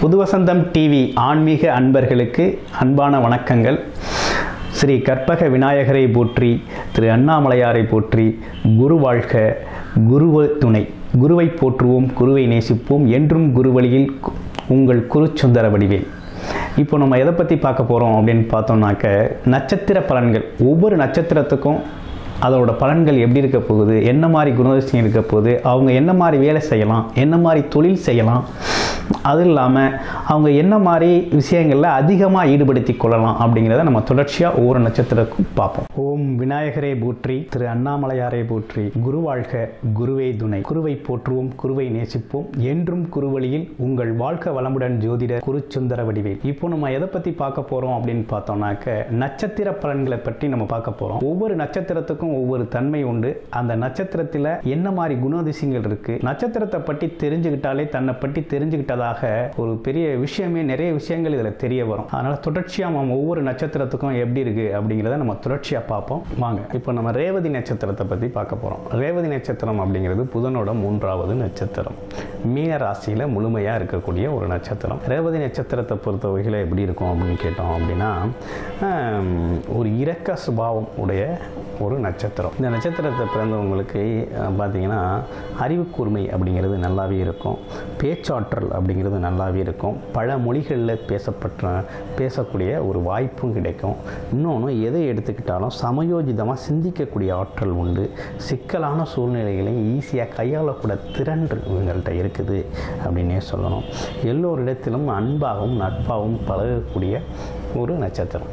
புதுவசந்தம் TV ஆன்மீக அன்பர்களுக்கு அன்பான வணக்கங்கள். ஸ்ரீ கற்பக விநாயகரை போற்றி, திரு அண்ணாமலையாரை போற்றி. குரு வாழ்க, குருவ துணை. குருவை போற்றுவோம், குருவை நேசிப்போம். என்றும் குருவழியில் உங்கள் குருசுந்தர வடிவேல். இப்போ நம்ம எதை பற்றி பார்க்க போகிறோம் அப்படின்னு பார்த்தோம்னாக்க, நட்சத்திர பலன்கள். ஒவ்வொரு நட்சத்திரத்துக்கும் அதோட பலன்கள் எப்படி இருக்க போகுது, என்ன மாதிரி குணாதிசயம் இருக்க போகுது, அவங்க என்ன மாதிரி வேலை செய்யலாம், என்ன மாதிரி தொழில் செய்யலாம், அது இல்லாமல் அவங்க என்ன மாதிரி விஷயங்களில் அதிகமாக ஈடுபடுத்தி கொள்ளலாம் அப்படிங்கிறத நம்ம தொடர்ச்சியாக ஒவ்வொரு நட்சத்திரக்கும் பார்ப்போம். ஓம் விநாயகரை போற்றி, திரு அண்ணாமலையாரை போற்றி. குரு வாழ்க, குருவே துணை. குருவை போற்றுவோம், குருவை நேசிப்போம். என்றும் குருவழியில் உங்கள் வாழ்க்கை வளமுடன் ஜோதிட குருசுந்தர வடிவேல். இப்போ நம்ம எதை பற்றி பார்க்க போகிறோம் அப்படின்னு பார்த்தோம்னாக்க, நட்சத்திர பலன்களை பற்றி நம்ம பார்க்க போகிறோம். ஒவ்வொரு நட்சத்திரத்துக்கும் ஒவ்வொரு தன்மை உண்டு. அந்த நட்சத்திரத்தில் என்ன மாதிரி குணாதிசயங்கள் இருக்கு, நட்சத்திரத்தை பற்றி தெரிஞ்சுக்கிட்டாலே தன்னை பற்றி தெரிஞ்சுக்கிட்டதாக ஒரு பெரிய விஷயமே, நிறைய விஷயங்கள் இதில் தெரிய வரும். அதனால தொடர்ச்சியாக நம்ம ஒவ்வொரு நட்சத்திரத்துக்கும் எப்படி இருக்கு அப்படிங்கிறத நம்ம தொடர்ச்சியாக பார்ப்போம். வாங்க இப்போ நம்ம ரேவதி நட்சத்திரத்தை பற்றி பார்க்க போகிறோம். ரேவதி நட்சத்திரம் அப்படிங்கிறது புதனோட 3வது நட்சத்திரம். மீன ராசியில் முழுமையாக இருக்கக்கூடிய ஒரு நட்சத்திரம். ரேவதி நட்சத்திரத்தை பொறுத்த வகையில் எப்படி இருக்கும் அப்படின்னு கேட்டோம் அப்படின்னா, ஒரு இரக்க சுபாவம் உடைய ஒரு நட்சத்திரம். இந்த நட்சத்திரத்தை பிறந்தவங்களுக்கு பார்த்தீங்கன்னா அறிவு கூர்மை அப்படிங்கிறது நல்லாவே இருக்கும். பேச்சாற்றல் அப்படிங்கிறது நல்லாவே இருக்கும். பல மொழிகளில் பேசக்கூடிய ஒரு வாய்ப்பும் கிடைக்கும். இன்னொன்று, எதை எடுத்துக்கிட்டாலும் சமயோஜிதமாக சிந்திக்கக்கூடிய ஆற்றல் உண்டு. சிக்கலான சூழ்நிலைகளையும் ஈஸியாக கையாளக்கூட திறன் இவங்கள்ட்ட இருக்குது அப்படின்னே சொல்லணும். எல்லோரிடத்திலும் அன்பாகவும் நட்பாகவும் பழகக்கூடிய ஒரு நட்சத்திரம்.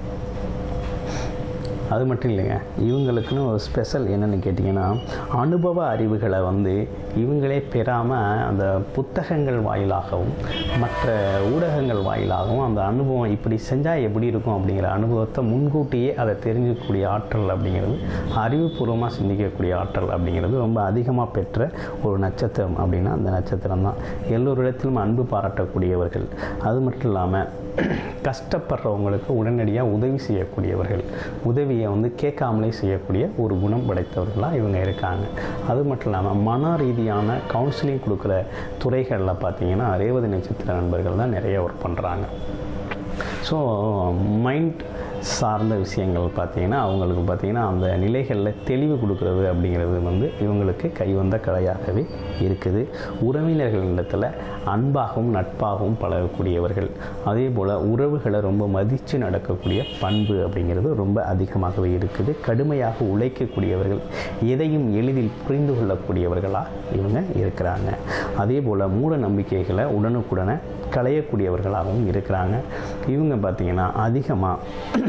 அது மட்டும் இல்லைங்க, இவங்களுக்குன்னு ஒரு ஸ்பெஷல் என்னென்னு கேட்டிங்கன்னா, அனுபவ அறிவுகளை இவங்களே பெறாமல் அந்த புத்தகங்கள் வாயிலாகவும் மற்ற ஊடகங்கள் வாயிலாகவும் அந்த அனுபவம் இப்படி செஞ்சால் எப்படி இருக்கும் அப்படிங்கிற அனுபவத்தை முன்கூட்டியே அதை தெரிஞ்சுக்கக்கூடிய ஆற்றல் அப்படிங்கிறது, அறிவுபூர்வமாக சிந்திக்கக்கூடிய ஆற்றல் அப்படிங்கிறது ரொம்ப அதிகமாக பெற்ற ஒரு நட்சத்திரம் அப்படின்னா அந்த நட்சத்திரம் தான். எல்லோரிடத்திலும் அன்பு பாராட்டக்கூடியவர்கள். அது மட்டும் இல்லாமல் கஷ்டப்படுறவங்களுக்கு உடனடியாக உதவி செய்யக்கூடியவர்கள். உதவியை கேட்காமலே செய்யக்கூடிய ஒரு குணம் படைத்தவர்களாக இவங்க இருக்காங்க. அது மட்டும் இல்லாமல் மன ரீதியான கவுன்சிலிங் கொடுக்குற துறைகளில் பார்த்தீங்கன்னா ரேவதி நட்சத்திர நண்பர்கள் தான் நிறைய ஒர்க் பண்ணுறாங்க. ஸோ மைண்ட் சார்ந்த விஷயங்கள் பார்த்திங்கன்னா அவங்களுக்கு பார்த்திங்கன்னா அந்த நிலைகளில் தெளிவு கொடுக்கறது அப்படிங்கிறது இவங்களுக்கு கைவந்த கலையாகவே இருக்குது. உறவினர்களிடத்தில் அன்பாகவும் நட்பாகவும் பழகக்கூடியவர்கள். அதே போல் உறவுகளை ரொம்ப மதித்து நடக்கக்கூடிய பண்பு அப்படிங்கிறது ரொம்ப அதிகமாகவே இருக்குது. கடுமையாக உழைக்கக்கூடியவர்கள், எதையும் எளிதில் புரிந்து கொள்ளக்கூடியவர்களாக இவங்க இருக்கிறாங்க. அதே போல் மூட நம்பிக்கைகளை உடனுக்குடனே களையக்கூடியவர்களாகவும் இருக்கிறாங்க. இவங்க பார்த்திங்கன்னா அதிகமாக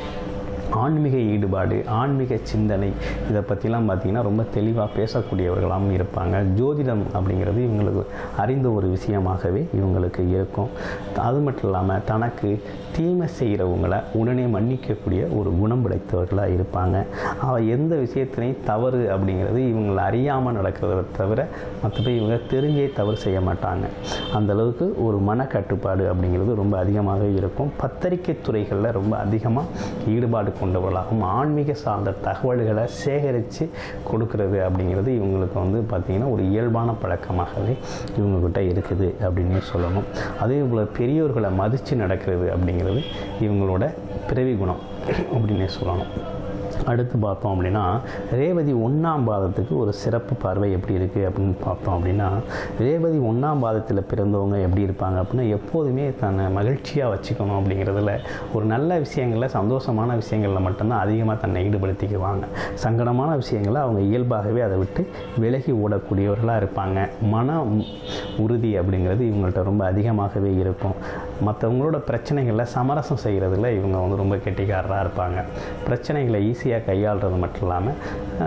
ஆன்மீக ஈடுபாடு, ஆன்மீக சிந்தனை இதை பற்றிலாம் பார்த்திங்கன்னா ரொம்ப தெளிவாக பேசக்கூடியவர்களாகவும் இருப்பாங்க. ஜோதிடம் அப்படிங்கிறது இவங்களுக்கு அறிந்த ஒரு விஷயமாகவே இவங்களுக்கு இருக்கும். அது மட்டும் இல்லாமல் தனக்கு தீமை செய்கிறவங்களை உடனே மன்னிக்கக்கூடிய ஒரு குணம் படைத்தவர்களாக இருப்பாங்க. எந்த விஷயத்திலையும் தவறு அப்படிங்கிறது இவங்களை அறியாமல் நடக்கிறத தவிர மற்றபடி இவங்க தெரிஞ்சே தவறு செய்ய மாட்டாங்க. அந்தளவுக்கு ஒரு மனக்கட்டுப்பாடு அப்படிங்கிறது ரொம்ப அதிகமாக இருக்கும். பத்திரிகை துறைகளில் ரொம்ப அதிகமாக ஈடுபாடு கொண்டவர்களாகவும் ஆன்மீக சார்ந்த தகவல்களை சேகரித்து கொடுக்கறது அப்படிங்கிறது இவங்களுக்கு பார்த்திங்கன்னா ஒரு இயல்பான பழக்கமாகவே இவங்கக்கிட்ட இருக்குது அப்படின்னே சொல்லணும். அதே போல் பெரியோர்களை மதித்து நடக்கிறது அப்படிங்கிறது இவங்களோட பிறவி குணம் அப்படின்னே சொல்லணும். அடுத்து பார்த்தோம் அப்படின்னா, ரேவதி 1ஆம் பாதத்துக்கு ஒரு சிறப்பு பார்வை எப்படி இருக்குது அப்படின்னு பார்த்தோம் அப்படின்னா, ரேவதி 1ஆம் பாதத்தில் பிறந்தவங்க எப்படி இருப்பாங்க அப்படின்னா, எப்போதுமே தன்னை மகிழ்ச்சியாக வச்சுக்கணும் அப்படிங்கிறதுல, ஒரு நல்ல விஷயங்களில் சந்தோஷமான விஷயங்களில் மட்டும்தான் அதிகமாக தன்னை ஈடுபடுத்திக்குவாங்க. சங்கடமான விஷயங்களை அவங்க இயல்பாகவே அதை விட்டு விலகி ஓடக்கூடியவர்களாக இருப்பாங்க. மன உறுதி அப்படிங்கிறது இவங்கள்ட்ட ரொம்ப அதிகமாகவே இருக்கும். மற்றவங்களோட பிரச்சனைகளில் சமரசம் செய்கிறதுல இவங்க ரொம்ப கெட்டிக்காரராக இருப்பாங்க. பிரச்சனைகளை ஈஸியாக கையாளுறது மட்டும் இல்லாமல்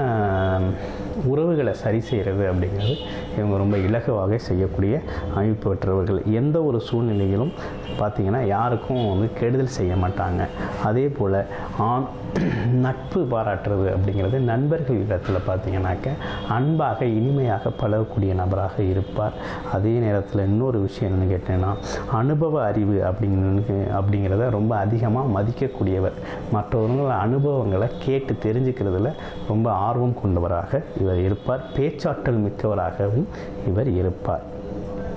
உறவுகளை சரி செய்கிறது அப்படிங்கிறது இவங்க ரொம்ப இலகுவாக செய்யக்கூடிய அமைப்பு பெற்றவர்கள். எந்த ஒரு சூழ்நிலையிலும் பார்த்திங்கன்னா யாருக்கும் கெடுதல் செய்ய மாட்டாங்க. அதே போல் நட்பு பாராட்டுறது அப்படிங்கிறது நண்பர்கள் இடத்துல பார்த்திங்கனாக்க அன்பாக இனிமையாக பழகக்கூடிய நபராக இருப்பார். அதே நேரத்தில் இன்னொரு விஷயம் என்னென்னு கேட்டேன்னா, அனுபவ அறிவு அப்படிங்கிறத ரொம்ப அதிகமாக மதிக்கக்கூடியவர். மற்றவர்கள் அனுபவங்களை கேட்டு தெரிஞ்சுக்கிறதுல ரொம்ப ஆர்வம் கொண்டவராக இவர் இருப்பார். பேச்சாற்றல் மிக்கவராகவும் இவர் இருப்பார்.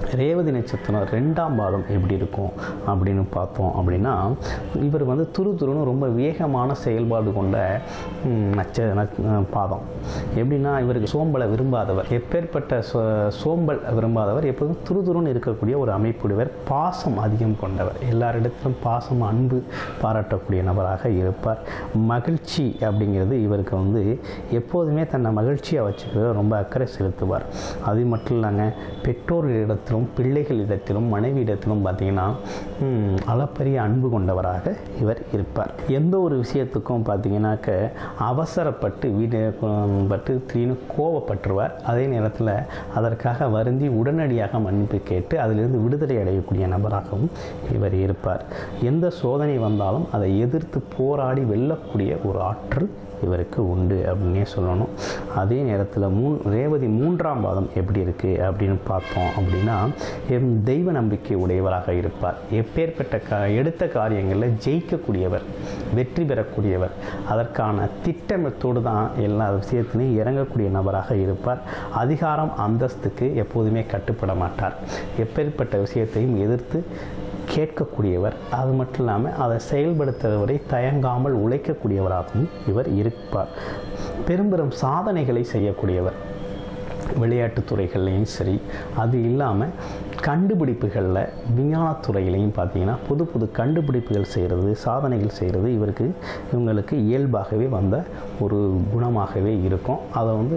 ரேவதி நட்சத்திரம் 2ஆம் பாதம் எப்படி இருக்கும் அப்படின்னு பார்த்தோம் அப்படின்னா, இவர் வந்து துருதுருன்னு ரொம்ப வேகமான செயல்பாடு கொண்ட பாதம். எப்படின்னா, இவருக்கு சோம்பலை விரும்பாதவர், எப்பேற்பட்ட சோம்பல் விரும்பாதவர், எப்போதும் துருதுருன்னு இருக்கக்கூடிய ஒரு அமைப்புடையவர், பாசம் அதிகம் கொண்டவர், எல்லாரிடத்திலும் பாசம் அன்பு பாராட்டக்கூடிய நபராக இருப்பார். மகிழ்ச்சி அப்படிங்கிறது இவருக்கு வந்து எப்போதுமே தன்னை மகிழ்ச்சியாக வச்சுக்கிறது ரொம்ப அக்கறை செலுத்துவார். அது மட்டும் இல்லைங்க, பெற்றோர்களிடத்திலும் பிள்ளைகளிடத்திலும் மனைவியிடத்திலும் பார்த்திங்கன்னா அளப்பரிய அன்பு கொண்டவராக இவர் இருப்பார். எந்த ஒரு விஷயத்துக்கும் பார்த்திங்கனாக்க அவசரப்பட்டு திடீர்னு கோவப்பட்டுருவார். அதே நேரத்தில் அதற்காக வருந்தி உடனடியாக மன்னிப்பு கேட்டு அதிலிருந்து விடுதலை அடையக்கூடிய நபராகவும் இவர் இருப்பார். எந்த சோதனை வந்தாலும் அதை எதிர்த்து போராடி வெல்லக்கூடிய ஒரு ஆற்றல் இவருக்கு உண்டு அப்படின்னே சொல்லணும். அதே நேரத்தில் ரேவதி 3ஆம் பாதம் எப்படி இருக்குது அப்படின்னு பார்த்தோம் அப்படின்னா, தெய்வ நம்பிக்கை உடையவராக இருப்பார். எப்பேற்பட்ட எடுத்த காரியங்களில் ஜெயிக்கக்கூடியவர், வெற்றி பெறக்கூடியவர், அதற்கான திட்டமிட்டோடு தான் எல்லா விஷயத்திலையும் இறங்கக்கூடிய நபராக இருப்பார். அதிகாரம் அந்தஸ்துக்கு எப்போதுமே கட்டுப்பட மாட்டார். எப்பேற்பட்ட விஷயத்தையும் எதிர்த்து கேட்கக்கூடியவர். அது மட்டும் இல்லாமல் அதை செயல்படுத்துவரை தயங்காமல் உழைக்கக்கூடியவராகவும் இவர் இருப்பார். பெரும்பெரும் சாதனைகளை செய்யக்கூடியவர், விளையாட்டுத் துறைகள்லையும் சரி, அது இல்லாமல் கண்டுபிடிப்புகளில் விஞ்ஞானத்துறையிலையும் பார்த்திங்கன்னா புது புது கண்டுபிடிப்புகள் செய்கிறது, சாதனைகள் செய்கிறது இவங்களுக்கு இயல்பாகவே வந்த ஒரு குணமாகவே இருக்கும். அதை வந்து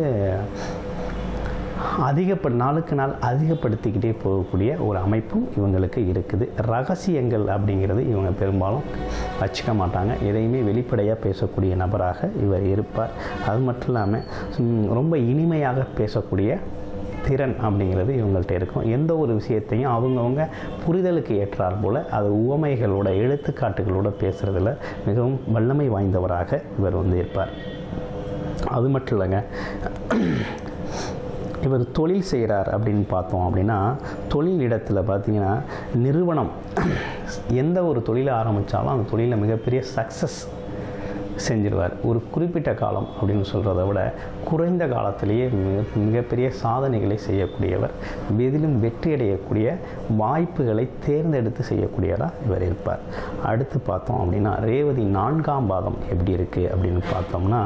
நாளுக்கு நாள் அதிகப்படுத்திக்கிட்டே போகக்கூடிய ஒரு அமைப்பும் இவங்களுக்கு இருக்குது. ரகசியங்கள் அப்படிங்கிறது இவங்க பெரும்பாலும் வச்சுக்க மாட்டாங்க. எதையுமே வெளிப்படையாக பேசக்கூடிய நபராக இவர் இருப்பார். அது மட்டும் இல்லாமல் ரொம்ப இனிமையாக பேசக்கூடிய திறன் அப்படிங்கிறது இவங்கள்ட்ட இருக்கும். எந்த ஒரு விஷயத்தையும் அவங்கவுங்க புரிதலுக்கு ஏற்றார் போல் அது உவமைகளோட எடுத்துக்காட்டுகளோட பேசுகிறதுல மிகவும் வல்லமை வாய்ந்தவராக இவர் வந்து இருப்பார். அது மட்டும் இல்லைங்க, இவர் தொழில் செய்கிறார் அப்படின்னு பார்த்தோம் அப்படின்னா, தொழில் இடத்துல பார்த்திங்கன்னா நிறுவனம் எந்த ஒரு தொழிலை ஆரம்பித்தாலும் அந்த தொழிலில் மிகப்பெரிய சக்ஸஸ் செஞ்சிருவார். ஒரு குறிப்பிட்ட காலம் அப்படின்னு சொல்கிறத விட குறைந்த காலத்திலேயே மிகப்பெரிய சாதனைகளை செய்யக்கூடியவர், எதிலும் வெற்றியடையக்கூடிய வாய்ப்புகளை தேர்ந்தெடுத்து செய்யக்கூடியவராக இவர் இருப்பார். அடுத்து பார்த்தோம் அப்படின்னா, ரேவதி 4ஆம் பாதம் எப்படி இருக்குது அப்படின்னு பார்த்தோம்னா,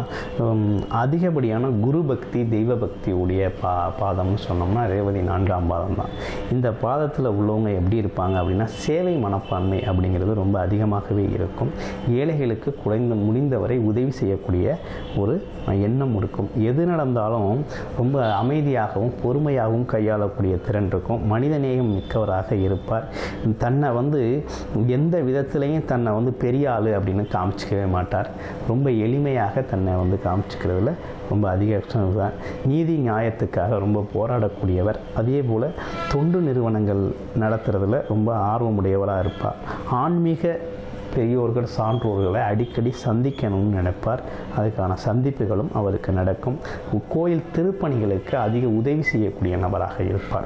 அதிகப்படியான குரு பக்தி தெய்வ பக்தி உடைய பாதம்னு சொன்னோம்னா ரேவதி 4ஆம் பாதம் தான். இந்த பாதத்தில் உள்ளவங்க எப்படி இருப்பாங்க அப்படின்னா, சேவை மனப்பான்மை அப்படிங்கிறது ரொம்ப அதிகமாகவே இருக்கும். ஏழைகளுக்கு முடிந்தவரை உதவி செய்யக்கூடிய ஒரு எண்ணம் இருக்கும். எது நடந்தாலும் ரொம்ப அமைதியாகவும் பொறுமையாகவும் கையாளக்கூடிய திறன் இருக்கும். மனிதநேயம் மிக்கவராக இருப்பார். தன்னை வந்து எந்த விதத்திலையும் தன்னை வந்து பெரிய ஆள் அப்படின்னு காமிச்சிக்கவே மாட்டார். ரொம்ப எளிமையாக தன்னை வந்து காமிச்சிக்கிறதுல ரொம்ப அதிக தான். நீதி நியாயத்துக்காக ரொம்ப போராடக்கூடியவர். அதே போல் தொண்டு நிறுவனங்கள் நடத்துறதுல ரொம்ப ஆர்வமுடையவராக இருப்பார். ஆன்மீக பெரியோர்கள் சான்றோர்களை அடிக்கடி சந்திக்கணும்னு நினைப்பார். அதுக்கான சந்திப்புகளும் அவருக்கு நடக்கும். கோயில் திருப்பணிகளுக்கு அதிக உதவி செய்யக்கூடிய நபராக இருப்பார்.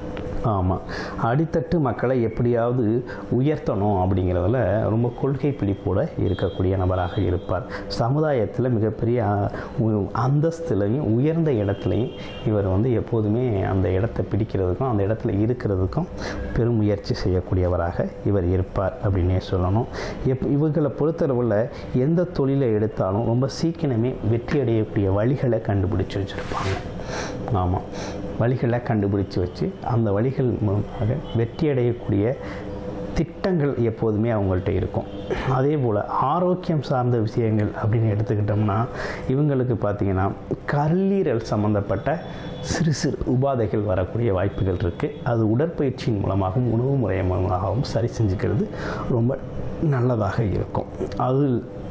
ஆமாம், அடித்தட்டு மக்களை எப்படியாவது உயர்த்தணும் அப்படிங்கிறதுல ரொம்ப கொள்கை பிடிப்போடு இருக்கக்கூடிய நபராக இருப்பார். சமுதாயத்தில் மிகப்பெரிய அந்தஸ்துலையும் உயர்ந்த இடத்துலையும் இவர் வந்து எப்போதுமே அந்த இடத்தை பிடிக்கிறதுக்கும் அந்த இடத்துல இருக்கிறதுக்கும் பெரும் முயற்சி செய்யக்கூடியவராக இவர் இருப்பார் அப்படின்னே சொல்லணும். இவர்களை பொறுத்தளவில் எந்த தொழிலை எடுத்தாலும் ரொம்ப சீக்கிரமே வெற்றி அடையக்கூடிய வழிகளை கண்டுபிடிச்சி வச்சுருப்பாங்க. ஆமாம், வழிகளை கண்டுபிடிச்சி வச்சு அந்த வழிகள் மூலமாக வெற்றியடையக்கூடிய திட்டங்கள் எப்போதுமே அவங்கள்ட்ட இருக்கும். அதே போல் ஆரோக்கியம் சார்ந்த விஷயங்கள் அப்படின்னு எடுத்துக்கிட்டோம்னா, இவங்களுக்கு பார்த்திங்கன்னா கல்லீரல் சம்மந்தப்பட்ட சிறு சிறு உபாதைகள் வரக்கூடிய வாய்ப்புகள் இருக்குது. அது உடற்பயிற்சியின் மூலமாகவும் உணவு முறை மூலமாகவும் சரி செஞ்சுக்கிறது ரொம்ப நல்லதாக இருக்கும். அது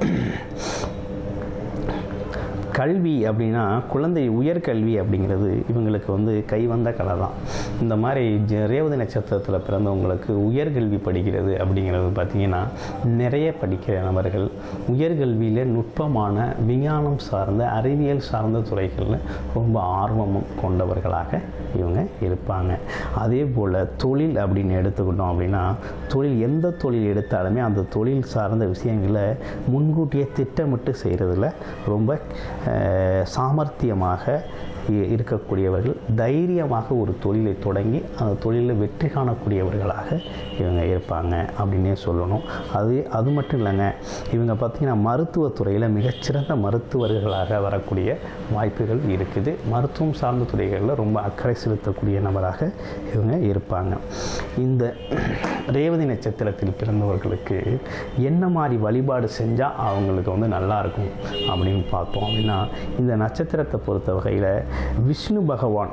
கல்வி அப்படின்னா குழந்தை உயர்கல்வி அப்படிங்கிறது இவங்களுக்கு வந்து கைவந்த கலை தான். இந்த மாதிரி ரேவதி நட்சத்திரத்தில் பிறந்தவங்களுக்கு உயர்கல்வி படிக்கிறது அப்படிங்கிறது பார்த்திங்கன்னா நிறைய படிக்கிற நபர்கள் உயர்கல்வியில் நுட்பமான விஞ்ஞானம் சார்ந்த அறிவியல் சார்ந்த துறைகளில் ரொம்ப ஆர்வமும் கொண்டவர்களாக இவங்க இருப்பாங்க. அதே போல் தொழில் அப்படின்னு எடுத்துக்கிட்டோம் அப்படின்னா, தொழில் எந்த தொழில் எடுத்தாலுமே அந்த தொழில் சார்ந்த விஷயங்களை முன்கூட்டியே திட்டமிட்டு செய்கிறதுல ரொம்ப சாமர்த்தியமாக இருக்கக்கூடியவர்கள் தைரியமாக ஒரு தொழிலை தொடங்கி அந்த தொழிலில் வெற்றி காணக்கூடியவர்களாக இவங்க இருப்பாங்க அப்படின்னே சொல்லணும். அது மட்டும் இல்லைங்க, இவங்க பார்த்திங்கன்னா மருத்துவத்துறையில் மிகச்சிறந்த மருத்துவர்களாக வரக்கூடிய வாய்ப்புகள் இருக்குது. மருத்துவம் சார்ந்த துறைகளில் ரொம்ப அக்கறை செலுத்தக்கூடிய நபராக இவங்க இருப்பாங்க. இந்த ரேவதி நட்சத்திரத்தில் பிறந்தவர்களுக்கு என்ன மாதிரி வழிபாடு செஞ்சால் அவங்களுக்கு வந்து நல்லாயிருக்கும் அப்படின்னு பார்த்தோம் அப்படின்னா, இந்த நட்சத்திரத்தை பொறுத்த வகையில் விஷ்ணு பகவான்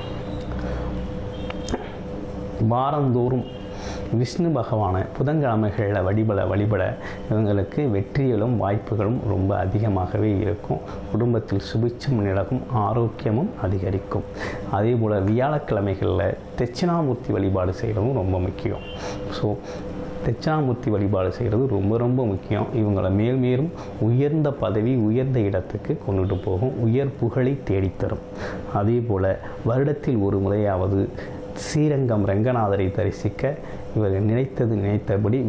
வாரந்தோறும் விஷ்ணு பகவானை புதன்கிழமைகளில் வழிபட இவங்களுக்கு வெற்றிகளும் வாய்ப்புகளும் ரொம்ப அதிகமாகவே இருக்கும். குடும்பத்தில் சுபிட்சம் நிலவும், ஆரோக்கியமும் அதிகரிக்கும். அதே போல் வியாழக்கிழமைகளில் தட்சிணாமூர்த்தி வழிபாடு செய்கிறதும் ரொம்ப முக்கியம். ஸோ தட்சிணாமூர்த்தி வழிபாடு செய்கிறது ரொம்ப ரொம்ப முக்கியம். இவங்களை மேலும் உயர்ந்த பதவி, உயர்ந்த இடத்துக்கு கொண்டுட்டு போகும், உயர் புகழை தேடித்தரும். அதே போல் வருடத்தில் ஒரு முறையாவது ஸ்ரீரங்கம் ரங்கநாதரை தரிசிக்க இவர்கள் நினைத்தபடி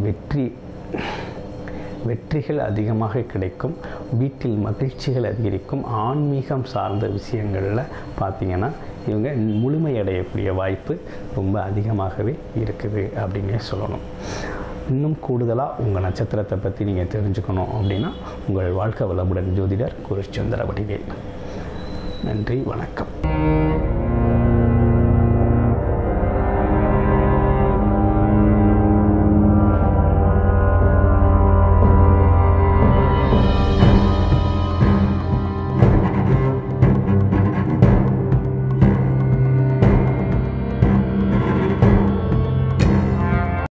வெற்றிகள் அதிகமாக கிடைக்கும். வீட்டில் மகிழ்ச்சிகள் அதிகரிக்கும். ஆன்மீகம் சார்ந்த விஷயங்களில் பார்த்திங்கன்னா இவங்க முழுமையடையக்கூடிய வாய்ப்பு ரொம்ப அதிகமாகவே இருக்குது அப்படின்னே சொல்லணும். இன்னும் கூடுதலாக உங்கள் நட்சத்திரத்தை பற்றி நீங்கள் தெரிஞ்சுக்கணும் அப்படின்னா உங்கள் வாழ்க்கை வளமுடன் ஜோதிடர் குருச்சந்திர வடிவேல். நன்றி, வணக்கம்.